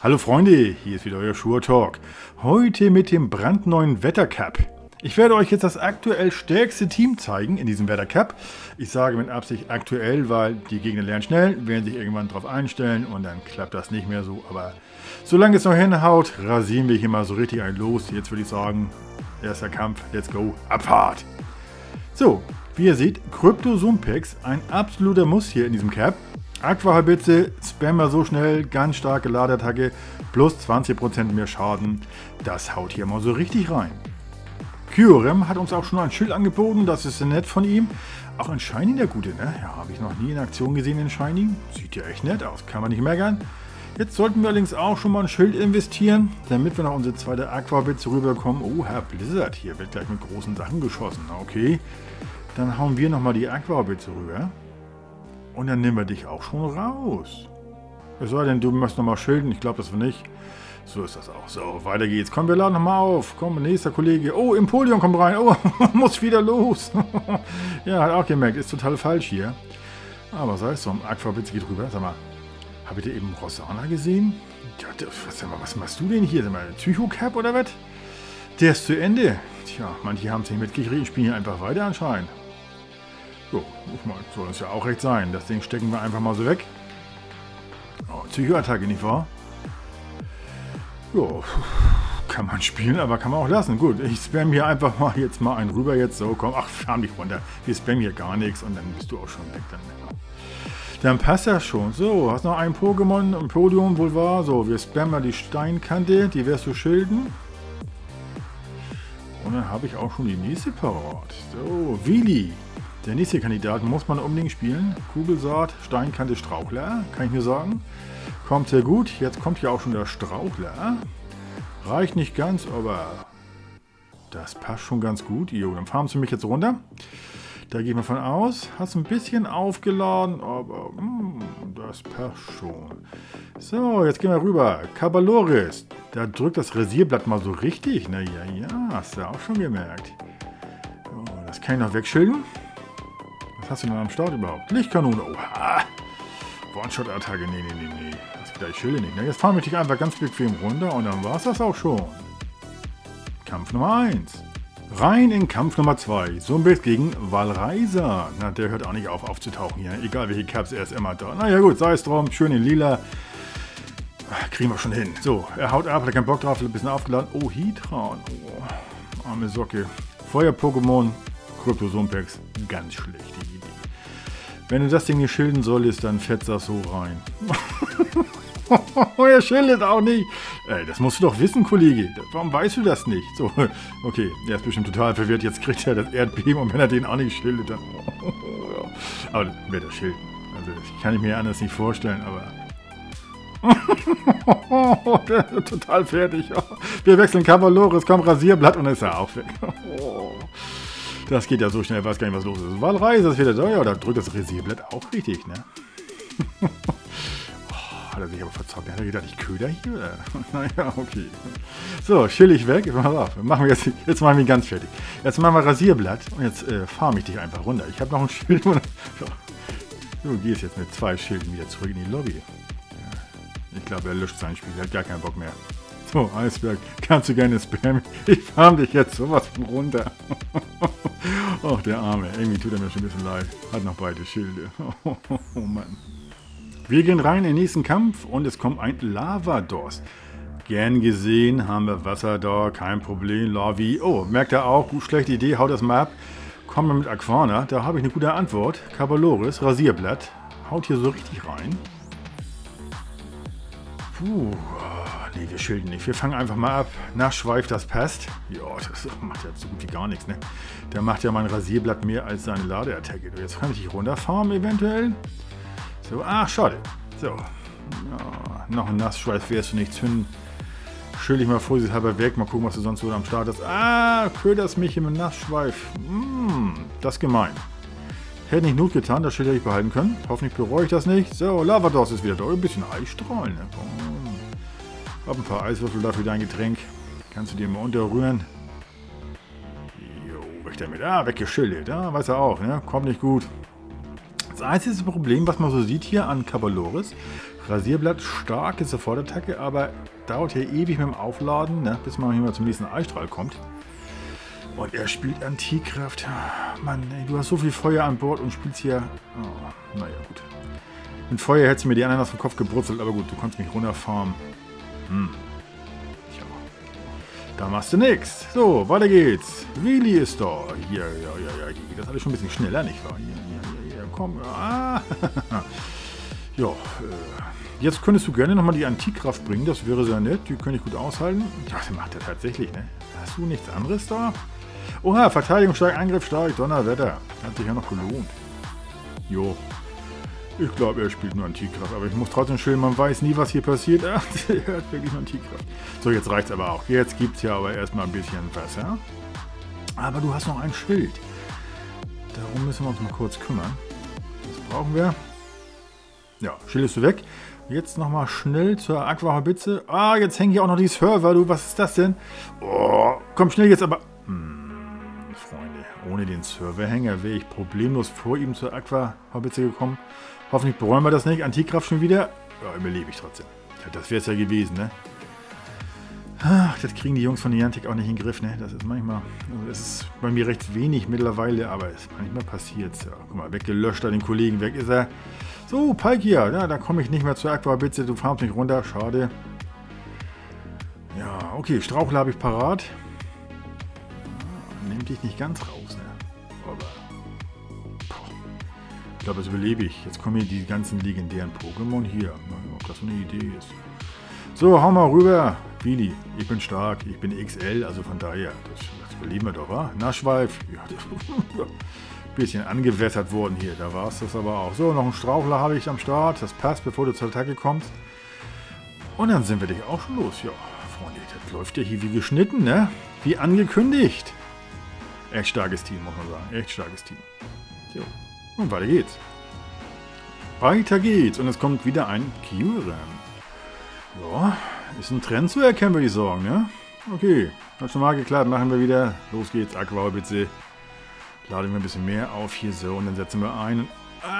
Hallo Freunde, hier ist wieder euer Sure Talk. Heute mit dem brandneuen Wettercap. Ich werde euch jetzt das aktuell stärkste Team zeigen in diesem Wettercap. Ich sage mit Absicht aktuell, weil die Gegner lernen schnell, werden sich irgendwann darauf einstellen und dann klappt das nicht mehr so. Aber solange es noch hinhaut, rasieren wir hier mal so richtig ein los. Jetzt würde ich sagen, erster Kampf, let's go, Abfahrt. So, wie ihr seht, Crypto-Zoom-Packs, ein absoluter Muss hier in diesem Cap. Aqua-Halbitze, Spammer so schnell, ganz starke Ladeattacke, plus 20% mehr Schaden. Das haut hier mal so richtig rein. Kyurem hat uns auch schon ein Schild angeboten, das ist nett von ihm. Auch ein Shiny der Gute, ne? Ja, habe ich noch nie in Aktion gesehen, den Shiny. Sieht ja echt nett aus, kann man nicht meckern. Jetzt sollten wir allerdings auch schon mal ein Schild investieren, damit wir noch unsere zweite Aqua-Blitze rüberkommen. Oh, Herr Blizzard, hier wird gleich mit großen Sachen geschossen. Okay, dann hauen wir nochmal die Aqua-Blitze rüber. Und dann nehmen wir dich auch schon raus. Es sei denn, du möchtest nochmal schilden. Ich glaube, das war nicht. So ist das auch. So, weiter geht's. Komm, wir laden nochmal auf. Komm, nächster Kollege. Oh, Empoleon kommt rein. Oh, muss wieder los. Ja, hat auch gemerkt. Ist total falsch hier. Aber sei es so. Aqua-Blitz geht rüber. Sag mal, habt ihr eben Rosanna gesehen? Ja, was machst du denn hier? Sag mal, Psycho-Cap oder was? Der ist zu Ende. Tja, manche haben es nicht mitgekriegt. Spielen hier einfach weiter anscheinend. So, ich meine, soll es ja auch recht sein. Das Ding stecken wir einfach mal so weg. Oh, Psycho-Attacke, nicht wahr? Jo, kann man spielen, aber kann man auch lassen. Gut, ich spam hier einfach mal jetzt mal einen rüber jetzt. So, komm, ach, fahr dich runter. Wir spammen hier gar nichts und dann bist du auch schon weg. Dann passt das schon. So, hast noch ein Pokémon im Podium, wohl wahr. So, wir spammen mal die Steinkante, die wirst du schilden. Und dann habe ich auch schon die nächste parat. So, Willi. Der nächste Kandidat muss man unbedingt spielen. Kugelsaat, Steinkante, Strauchler, kann ich mir sagen. Kommt sehr gut. Jetzt kommt ja auch schon der Strauchler. Reicht nicht ganz, aber das passt schon ganz gut. Jo, dann fahren Sie mich jetzt runter. Da gehe ich mal von aus. Hast ein bisschen aufgeladen, aber das passt schon. So, jetzt gehen wir rüber. Kabaloris. Da drückt das Rasierblatt mal so richtig. Na ja, hast du auch schon gemerkt. So, das kann ich noch wegschilden. Was hast du denn am Start überhaupt? Lichtkanone. Oha. One-Shot-Attacke. Nee. Das gleich Schilde nicht. Jetzt fahren wir dich einfach ganz bequem runter und dann war es das auch schon. Kampf Nummer 1. Rein in Kampf Nummer 2. Zombies gegen Valraiser. Na, der hört auch nicht auf aufzutauchen hier. Egal welche Caps, er ist immer da. Naja gut, sei es drum. Schön in lila. Kriegen wir schon hin. So, er haut ab, hat keinen Bock drauf, ein bisschen aufgeladen. Oh, Hitran. Oh, arme Socke. Feuer-Pokémon. Crypto-Zoom-Packs. Ganz schlechte Idee. Wenn du das Ding hier schilden solltest, dann fetzt das so rein. Er schildet auch nicht. Ey, das musst du doch wissen, Kollege. Warum weißt du das nicht? So, okay, er ist bestimmt total verwirrt. Jetzt kriegt er das Erdbeben und wenn er den auch nicht schildet, dann... Aber dann wird er schilden. Also, das kann ich mir anders nicht vorstellen, aber... Der ist total fertig. Wir wechseln Cavaloris, kommt Rasierblatt und dann ist er auch weg. Das geht ja so schnell, ich weiß gar nicht, was los ist. Valraiser ist wieder da, ja, da drückt das Rasierblatt auch richtig, ne? Hat er sich aber verzockt. Hat er gedacht, ich köder hier? Naja, okay. So, chillig weg. Pass auf. Jetzt machen wir ihn ganz fertig. Jetzt machen wir Rasierblatt und jetzt farm ich dich einfach runter. Ich habe noch ein Schild. Du gehst jetzt mit 2 Schilden wieder zurück in die Lobby. Ja, ich glaube, er löscht sein Spiel. Er hat gar keinen Bock mehr. So, Eisberg, kannst du gerne spammen. Ich farm dich jetzt sowas von runter. Och, der Arme. Irgendwie tut er mir schon ein bisschen leid. Hat noch beide Schilde. Oh Mann. Wir gehen rein in den nächsten Kampf und es kommt ein Lavados. Gern gesehen, haben wir Wasser da, kein Problem. Lavi. Oh, merkt er auch, gut, schlechte Idee, haut das mal ab. Kommen wir mit Aquana, da habe ich eine gute Antwort. Cavaloris, Rasierblatt. Haut hier so richtig rein. Puh, nee, wir schilden nicht. Wir fangen einfach mal ab. Nachschweif, das passt. Ja, das macht ja so gut wie gar nichts, ne? Der macht ja mein Rasierblatt mehr als seine Ladeattacke. Jetzt kann ich dich runterfarmen eventuell. So, ach, schade. So. Ja, noch ein Nassschweiß wirst du nicht zünden. Schüll ich mal vorsichtshalber weg. Mal gucken, was du sonst so am Start hast. Ah, köderst mich im Nassschweif. Das ist gemein. Hätte nicht Not getan, das Schild hätte ich behalten können. Hoffentlich bereue ich das nicht. So, Lavados ist wieder da. Ein bisschen Eisstrahlen. Ne? Hab ein paar Eiswürfel dafür dein Getränk. Kannst du dir mal unterrühren. Jo, weg damit. Ah, weggeschildert. Ja, weiß er auch. Ne? Kommt nicht gut. Das einzige Problem, was man so sieht hier an Cavaloris, Rasierblatt, starke Sofortattacke, aber dauert ja ewig mit dem Aufladen, ne, bis man hier mal zum nächsten Eisstrahl kommt. Und er spielt Antikraft. Mann, ey, du hast so viel Feuer an Bord und spielst hier... Oh, naja, gut. Mit Feuer hättest du mir die anderen aus dem Kopf gebrutzelt, aber gut, du konntest mich runterfahren. Tja. Da machst du nix. So, weiter geht's. Willi ist da. Hier, ja. Geht das alles schon ein bisschen schneller, nicht wahr? Hier, komm. Ah. Ja, jetzt könntest du gerne nochmal die Antikraft bringen. Das wäre sehr nett. Die könnte ich gut aushalten. Ja, das macht er tatsächlich, ne? Hast du nichts anderes da? Oha, Verteidigung stark, Angriff stark, Donnerwetter. Hat sich ja noch gelohnt. Jo. Ich glaube, er spielt nur Antikraft. Aber ich muss trotzdem schön, man weiß nie, was hier passiert. Er hat wirklich nur Antikraft. So, jetzt reicht's aber auch. Jetzt gibt's ja aber erstmal ein bisschen Wasser. Aber du hast noch ein Schild. Darum müssen wir uns mal kurz kümmern. Das brauchen wir. Ja, schildest du weg. Jetzt nochmal schnell zur Aquahabitze. Ah, jetzt hängen hier auch noch die Server, du. Was ist das denn? Oh, komm schnell jetzt aber... Freunde, ohne den Serverhänger wäre ich problemlos vor ihm zur Aquahabitze gekommen. Hoffentlich bereuen wir das nicht. Antikraft schon wieder. Ja, überlebe ich trotzdem. Ja, das wäre es ja gewesen, ne? Ach, das kriegen die Jungs von Niantic auch nicht in den Griff, ne? Das ist manchmal... Also es ist bei mir recht wenig mittlerweile, aber es manchmal passiert es. Ja, guck mal, weggelöscht, da den Kollegen weg ist er. So, Palkia, ja, da komme ich nicht mehr zur Aquahabitze, du farmst nicht runter, schade. Ja, okay, Strauchler habe ich parat. Nimmt dich nicht ganz raus, ne? Aber... ich glaube, das überlebe ich. Jetzt kommen hier die ganzen legendären Pokémon hier. Mal, ob das so eine Idee ist. So, hau mal rüber. Willi, ich bin stark, ich bin XL, also von daher, das überleben wir doch, wa? Naschweif. Ja, das bisschen angewässert worden hier, da war es das aber auch. So, noch einen Strauchler habe ich am Start, das passt, bevor du zur Attacke kommst. Und dann sind wir dich auch schon los. Ja, Freunde, das läuft ja hier wie geschnitten, ne? Wie angekündigt. Echt starkes Team, muss man sagen, echt starkes Team. So, und weiter geht's. Weiter geht's und es kommt wieder ein Kyurem. Ja, ist ein Trend zu erkennen, würde ich sagen, ne? Okay, hat schon mal geklappt, machen wir wieder. Los geht's, Aquahabitze. Laden wir ein bisschen mehr auf hier so und dann setzen wir ein. Und,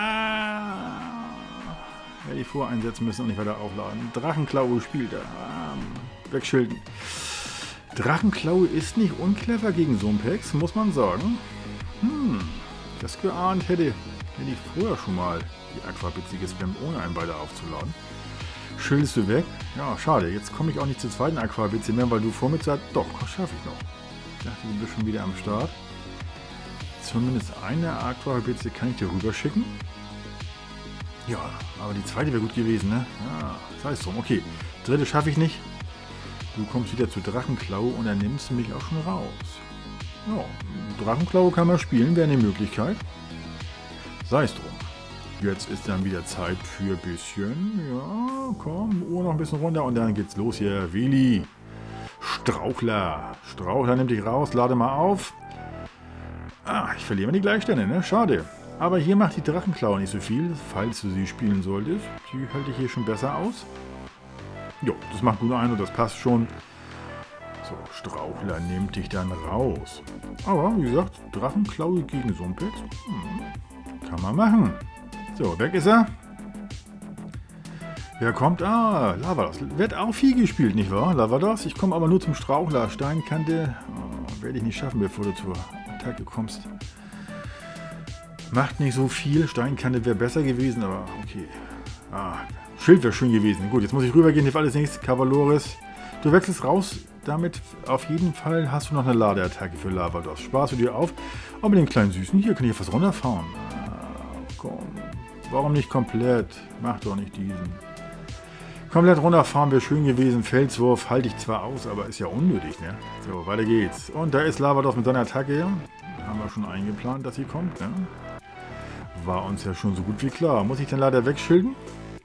hätte ich vorher einsetzen müssen und nicht weiter aufladen. Drachenklaue spielt da. Wegschilden. Drachenklaue ist nicht unclever gegen Sumpex, muss man sagen. Das geahnt hätte ich vorher schon mal die Aquahabitze gespammt, ohne einen weiter aufzuladen. Schildest du weg? Ja, schade. Jetzt komme ich auch nicht zur zweiten Aquahabitze mehr, weil du vor mir sagst, doch, das schaffe ich noch. Ich dachte, du bist schon wieder am Start. Zumindest eine Aquahabitze kann ich dir rüberschicken. Ja, aber die zweite wäre gut gewesen, ne? Ja, sei es drum. Okay, dritte schaffe ich nicht. Du kommst wieder zu Drachenklaue und dann nimmst du mich auch schon raus. Ja, Drachenklaue kann man spielen, wäre eine Möglichkeit. Sei es drum. Jetzt ist dann wieder Zeit für ein bisschen. Ja, komm, noch ein bisschen runter und dann geht's los hier. Willi. Strauchler. Strauchler nimmt dich raus, lade mal auf. Ich verliere mal die Gleichstände, ne? Schade. Aber hier macht die Drachenklaue nicht so viel, falls du sie spielen solltest. Die hält dich hier schon besser aus. Jo, das macht gut ein und das passt schon. So, Strauchler nimmt dich dann raus. Aber, wie gesagt, Drachenklaue gegen Sumpex. Kann man machen. So, weg ist er. Wer kommt? Lavados. Wird auch viel gespielt, nicht wahr? Lavados. Ich komme aber nur zum Strauchler. Steinkante. Werde ich nicht schaffen, bevor du zur Attacke kommst. Macht nicht so viel. Steinkante wäre besser gewesen, aber okay. Schild wäre schön gewesen. Gut, jetzt muss ich rübergehen. Hilft alles nichts. Cavaloris. Du wechselst raus. Damit auf jeden Fall hast du noch eine Ladeattacke für Lavados. Sparst du dir auf. Aber mit dem kleinen Süßen hier kann ich etwas runterfahren. Komm. Warum nicht komplett? Mach doch nicht diesen. Komplett runterfahren wäre schön gewesen. Felswurf halte ich zwar aus, aber ist ja unnötig, ne? So, weiter geht's. Und da ist Lavados mit seiner Attacke. Haben wir schon eingeplant, dass sie kommt, ne? War uns ja schon so gut wie klar. Muss ich dann leider wegschilden?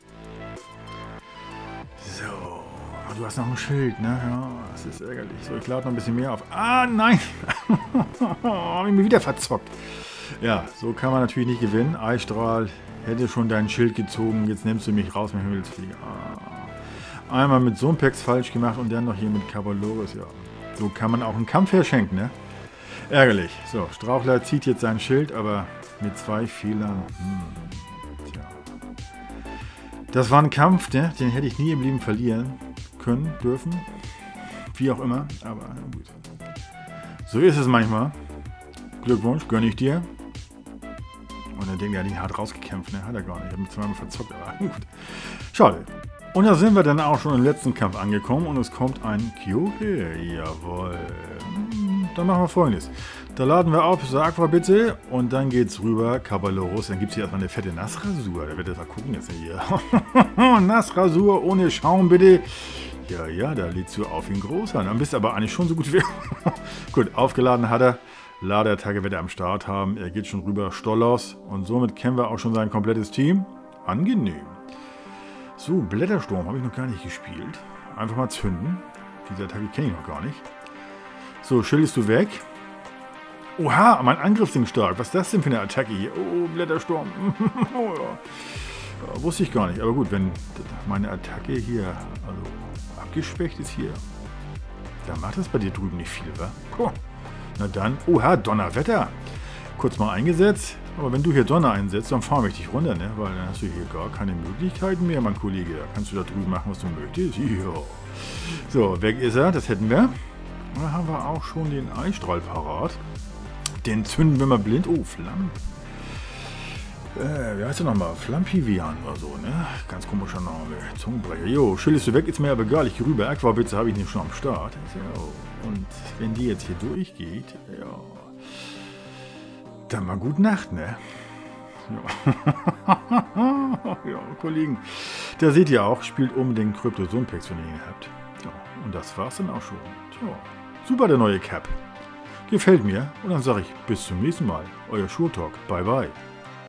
So. Aber du hast noch ein Schild, ne? Ja, das ist ärgerlich. So, ich lade noch ein bisschen mehr auf. Nein! Hab ich mich wieder verzockt. Ja, so kann man natürlich nicht gewinnen. Eisstrahl hätte schon dein Schild gezogen. Jetzt nimmst du mich raus mit Himmelsflieger. Einmal mit Sumpex falsch gemacht und dann noch hier mit Cavaloris. Ja, so kann man auch einen Kampf herschenken, ne? Ärgerlich. So, Strauchler zieht jetzt sein Schild, aber mit 2 Fehlern. Tja. Das war ein Kampf, ne? Den hätte ich nie im Leben verlieren können, dürfen. Wie auch immer, aber gut. So ist es manchmal. Glückwunsch, gönne ich dir. Und dann denkt er, den hart rausgekämpft, ne? Hat er gar nicht. Ich habe mich zweimal verzockt, aber gut. Schade. Und da sind wir dann auch schon im letzten Kampf angekommen und es kommt ein Kyogre. Jawohl. Dann machen wir Folgendes. Da laden wir auf, so Aqua bitte, und dann geht's rüber, Caballeros. Dann gibt es hier erstmal eine fette Nassrasur. Da wird er mal gucken jetzt hier. Nassrasur ohne Schaum bitte. Ja, da lädst du auf ihn groß an. Dann bist du aber eigentlich schon so gut wie. Gut, aufgeladen hat er. Ladeattacke wird er am Start haben. Er geht schon rüber, Stollos. Und somit kennen wir auch schon sein komplettes Team. Angenehm. So, Blättersturm habe ich noch gar nicht gespielt. Einfach mal zünden. Diese Attacke kenne ich noch gar nicht. So, schildest du weg. Oha, mein Angriffsding stark. Was ist das denn für eine Attacke hier? Oh, Blättersturm. Oh, ja. Wusste ich gar nicht. Aber gut, wenn meine Attacke hier also abgeschwächt ist hier, dann macht das bei dir drüben nicht viel, wa? Puh. Na dann, oha, Donnerwetter. Kurz mal eingesetzt. Aber wenn du hier Donner einsetzt, dann farm ich dich runter, ne? Weil dann hast du hier gar keine Möglichkeiten mehr, mein Kollege. Da kannst du da drüben machen, was du möchtest. Jo. So, weg ist er. Das hätten wir. Da haben wir auch schon den Eisstrahl parat. Den zünden wir mal blind. Oh, Flamp. Wie heißt der nochmal? Flampivian oder so, ne? Ganz komischer Name. Zungenbrecher. Jo, schildest du weg, ist mir aber egal. Ich gehe rüber. Aquavitze habe ich nicht schon am Start. So. Und wenn die jetzt hier durchgeht, ja. Dann mal gute Nacht, ne? Ja. Ja, Kollegen. Da seht ihr auch, spielt unbedingt Krypto-Sunpex, wenn ihr ihn habt. Ja, und das war's dann auch schon. Tja, super der neue Cap. Gefällt mir. Und dann sage ich bis zum nächsten Mal. Euer Schurtalk. Bye, bye.